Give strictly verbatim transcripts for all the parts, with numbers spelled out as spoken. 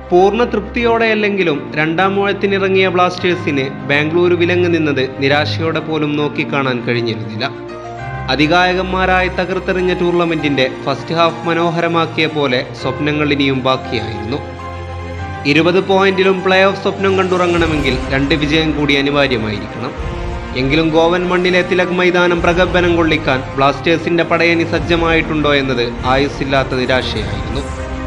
പൂർണ്ണ തൃപ്തിയോടെയല്ലെങ്കിലും രണ്ടാം ഊഴത്തിനിറങ്ങിയ ബ്ലാസ്റ്റേഴ്സിന് ബാംഗ്ലൂരു വിലങ്ങ് നിന്നത് നിരാശയോടെ പോലും നോക്കിക്കാണാൻ കഴിഞ്ഞിരുന്നില്ല. അതികായകന്മാരായി തകർത്തെറിഞ്ഞ ടൂർണമെന്റിന്റെ ഫസ്റ്റ് ഹാഫ് മനോഹരമാക്കിയ പോലെ സ്വപ്നങ്ങൾ ഇനിയും ബാക്കിയായിരുന്നു. ഇരുപത് പോയിന്റിലും പ്ലേ ഓഫ് സ്വപ്നം കണ്ടുറങ്ങണമെങ്കിൽ രണ്ട് വിജയം കൂടി അനിവാര്യമായിരിക്കണം. എങ്കിലും ഗോവൻ മണ്ണിലെ തിലക് മൈതാനം പ്രകമ്പനം കൊള്ളിക്കാൻ ബ്ലാസ്റ്റേഴ്സിന്റെ പടയണി സജ്ജമായിട്ടുണ്ടോ എന്നത് ആയുസ്സില്ലാത്ത നിരാശയായിരുന്നു.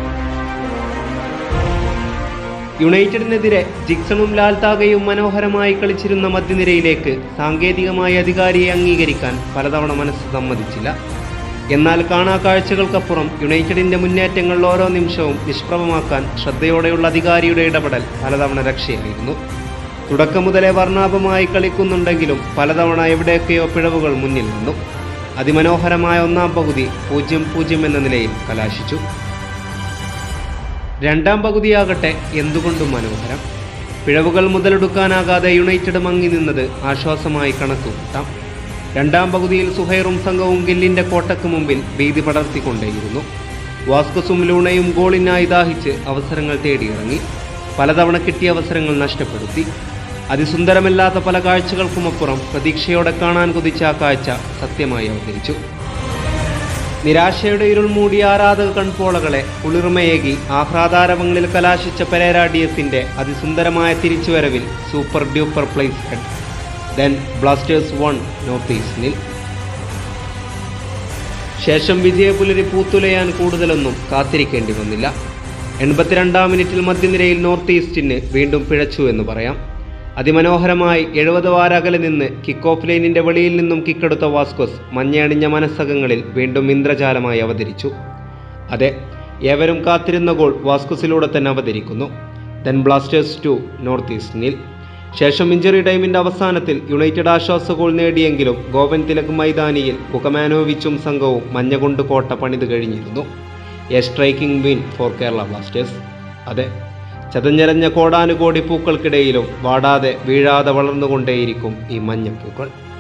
യുണൈറ്റഡിനെതിരെ ജിക്സണും ലാൽതാഗയും മനോഹരമായി കളിച്ചിരുന്ന മധ്യനിരയിലേക്ക് സാങ്കേതികമായി അധികാരിയെ അംഗീകരിക്കാൻ പലതവണ മനസ്സ് സമ്മതിച്ചില്ല. എന്നാൽ കാണാ കാഴ്ചകൾക്കപ്പുറം യുണൈറ്റഡിന്റെ മുന്നേറ്റങ്ങൾ ഓരോ നിമിഷവും നിഷ്പ്രഭമാക്കാൻ ശ്രദ്ധയോടെയുള്ള അധികാരിയുടെ ഇടപെടൽ പലതവണ രക്ഷയായിരുന്നു. തുടക്കം മുതലേ വർണ്ണാഭമായി കളിക്കുന്നുണ്ടെങ്കിലും പലതവണ എവിടെയൊക്കെയോ പിഴവുകൾ മുന്നിൽ വന്നു. അതിമനോഹരമായ ഒന്നാം പകുതി പൂജ്യം പൂജ്യം എന്ന നിലയിൽ കലാശിച്ചു. രണ്ടാം പകുതിയാകട്ടെ എന്തുകൊണ്ടും മനോഹരം. പിഴവുകൾ മുതലെടുക്കാനാകാതെ യുണൈറ്റഡ് മങ്ങി നിന്നത് ആശ്വാസമായി കണക്കുകൂട്ടാം. രണ്ടാം പകുതിയിൽ സുഹൈറും സംഘവും ഗില്ലിന്റെ കോട്ടയ്ക്ക് മുമ്പിൽ ഭീതി പടർത്തിക്കൊണ്ടേയിരുന്നു. വാസ്കസും ലൂണയും ഗോളിനായി ദാഹിച്ച് അവസരങ്ങൾ തേടിയിറങ്ങി. പലതവണ കിട്ടിയ അവസരങ്ങൾ നഷ്ടപ്പെടുത്തി. അതിസുന്ദരമല്ലാത്ത പല കാഴ്ചകൾക്കുമപ്പുറം പ്രതീക്ഷയോടെ കാണാൻ കൊതിച്ച ആ കാഴ്ച സത്യമായി അവതരിച്ചു. നിരാശയുടെ ഇരുൾ മൂടിയ ആരാധക കൺപോളകളെ കുളിർമയേകി ആഹ്ലാദാരവങ്ങളിൽ കലാശിച്ച പെരേര ഡിയസിന്റെ അതിസുന്ദരമായ തിരിച്ചുവരവിൽ super duper place head. Then Blasters one north ഈസ്റ്റിൽ. ശേഷം വിജയപുലരി പൂത്തുലയാൻ കൂടുതലൊന്നും കാത്തിരിക്കേണ്ടി വന്നില്ല. എൺപത്തിരണ്ടാം മിനിറ്റിൽ മധ്യനിരയിൽ നോർത്ത് ഈസ്റ്റിന് വീണ്ടും പിഴച്ചു എന്ന് പറയാം. അതിമനോഹരമായി എഴുപത് വാരകലെ നിന്ന് കിക്ക് ഓഫ് ലൈനിന്റെ വെളിയിൽ നിന്നും കിക്കെടുത്ത വാസ്കോസ് മഞ്ഞയണിഞ്ഞ മനസ്സകങ്ങളിൽ വീണ്ടും ഇന്ദ്രജാലമായി അവതരിച്ചു. അതെ, ഏവരും കാത്തിരുന്ന ഗോൾ വാസ്കോസിലൂടെ തന്നെ അവതരിക്കുന്നു. ദെൻ ബ്ലാസ്റ്റേഴ്സ് ടു നോർത്ത് ഈസ്റ്റിൽ. ശേഷം ഇഞ്ചറി ടൈമിന്റെ അവസാനത്തിൽ യുണൈറ്റഡ് ആശ്വാസ ഗോൾ നേടിയെങ്കിലും ഗോവൻ തിലക് മൈതാനിയിൽ ബുക്കമാനോവിച്ചും സംഘവും മഞ്ഞ കൊണ്ട് കോട്ട പണിത് കഴിഞ്ഞിരുന്നു. A striking win for Kerala Blasters. അതെ, ചതഞ്ഞരഞ്ഞ കോടാനുകോടി പൂക്കൾക്കിടയിലും വാടാതെ വീഴാതെ വളർന്നുകൊണ്ടേയിരിക്കും ഈ മഞ്ഞപ്പൂക്കൾ.